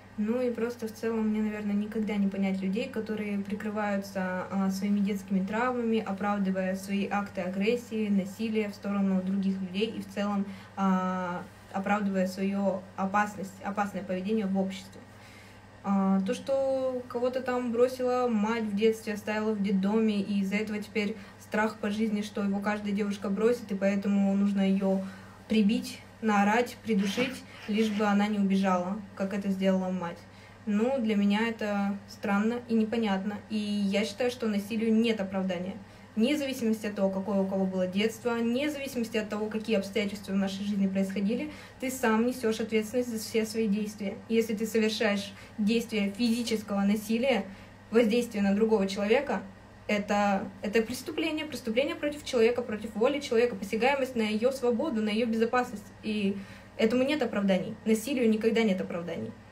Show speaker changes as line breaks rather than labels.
Ну и просто в целом мне, наверное, никогда не понять людей, которые прикрываются своими детскими травмами, оправдывая свои акты агрессии, насилия в сторону других людей и в целом оправдывая свое опасное поведение в обществе. То, что кого-то там бросила мать в детстве, оставила в детдоме, и из-за этого теперь страх по жизни, что его каждая девушка бросит, и поэтому нужно ее прибить, наорать, придушить, лишь бы она не убежала, как это сделала мать. Ну, для меня это странно и непонятно. И я считаю, что насилию нет оправдания. Вне зависимости от того, какое у кого было детство, вне зависимости от того, какие обстоятельства в нашей жизни происходили, ты сам несешь ответственность за все свои действия. И если ты совершаешь действие физического насилия, воздействие на другого человека, это преступление против человека, против воли человека, посягаемость на ее свободу, на ее безопасность. И этому нет оправданий. Насилию никогда нет оправданий.